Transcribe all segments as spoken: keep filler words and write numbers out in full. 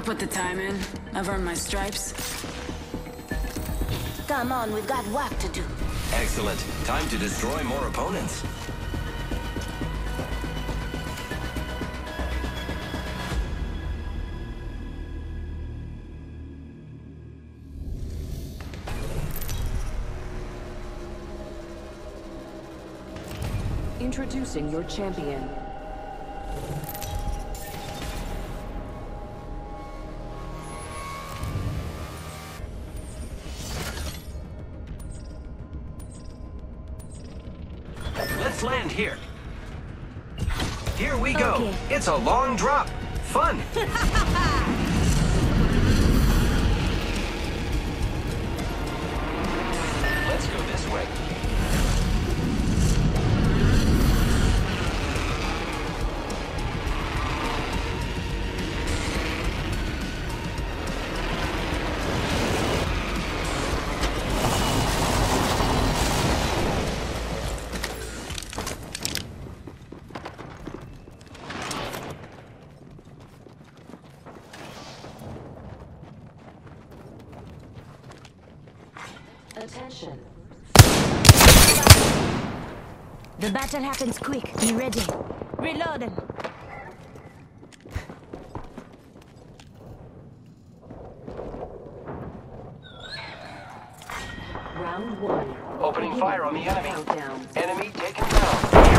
put the time in. I've earned my stripes. Come on, we've got work to do. Excellent. Time to destroy more opponents. Introducing your champion. Let's land here. Here we go. Okay. It's a long drop. Fun. Let's go this way. Attention. The battle happens quick. Be ready. Reloading. Round one. Opening fire on the enemy. Countdown. Enemy taken down.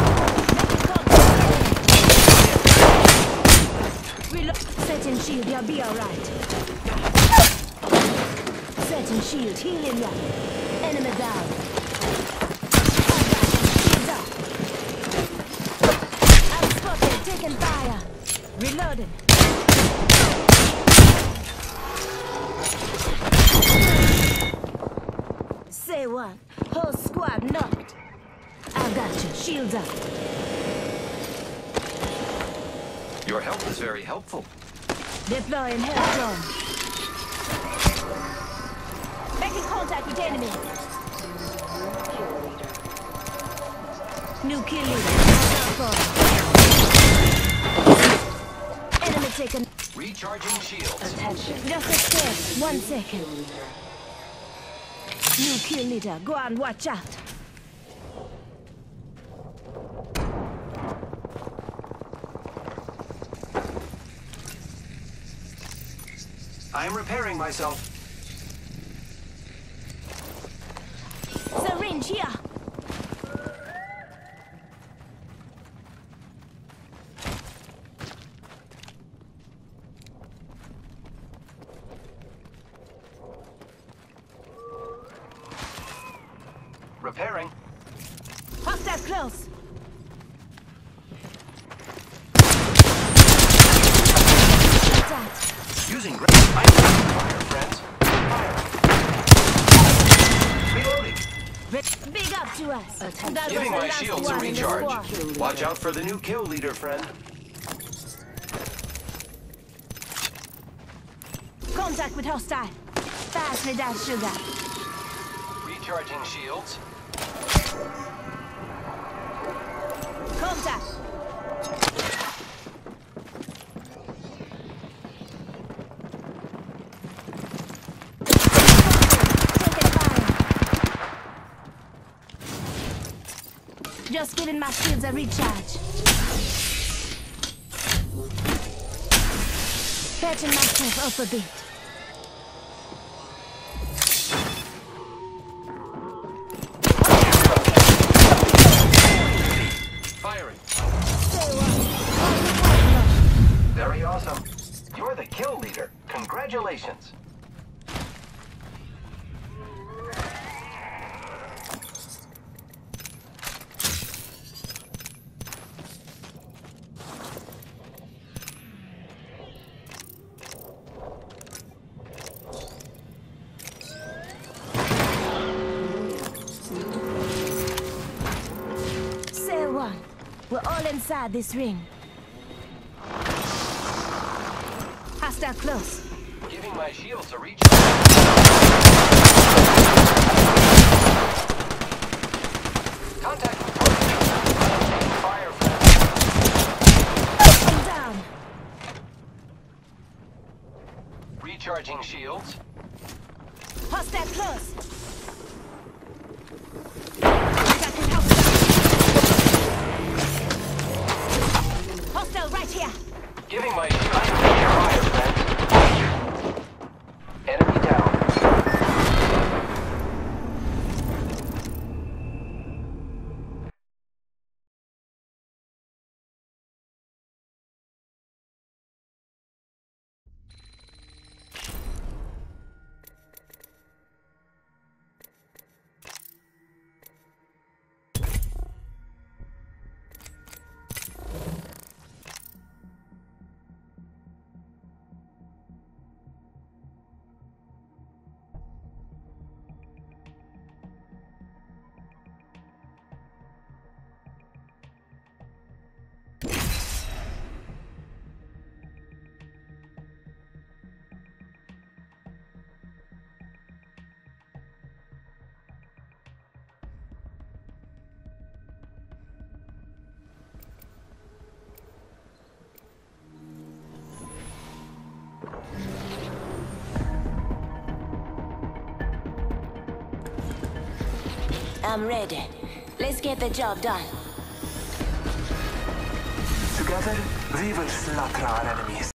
Reload. Setting shield, you'll be alright. Setting shield, healing ya. Enemy down. Shield up. I'm spotted, taking fire. Reloading. Say what? Whole squad knocked. I got you. Shields up. Your help is very helpful. Deploying health drone. Making contact with enemy. New kill leader. Enemy taken. Recharging shields. Attention. Just a step. One second. New kill leader. Go on, watch out. I am repairing myself. Syringe here. Repairing. Hostile close. Contact. Using great fire, friends. Fire. Reloading. Big up to us. That Giving was the my last shields a one in the recharge. squad. Watch out for the new kill leader, friend. Contact with hostile. Fast with that sugar. Recharging shields. Contact. Taking fire. Just giving my shields a recharge. Patching myself up a bit. Firing. Say what? Very awesome. You're the kill leader. Congratulations. Say what? We're all inside this ring. Hostile close. Giving my shields a recharge. Contact with target. Fire, friend. I'm down. Hostile close. Tracking hostile. Hostile right here. Giving my fire, friend. Enemy down. I'm ready. Let's get the job done. Together, we will slaughter our enemies.